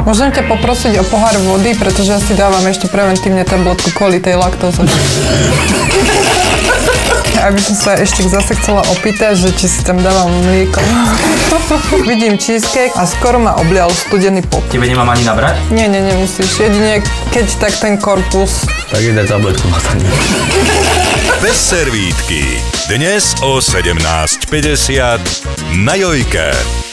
Môžem ťa poprosiť o pohár vody, pretože ja si dávam ešte preventívne tabletku kvôli tej laktóze. Aby som sa ešte zase chcela opýtať, že či si tam dávam mlieko. Vidím cheesecake a skoro ma oblial studený pot. Tebe nemám ani nabrať? Nie, nemusíš. Jedine keď tak ten korpus. Tak ide tabletku matanie. Bez servítky. Dnes o 17:50 na Jojke.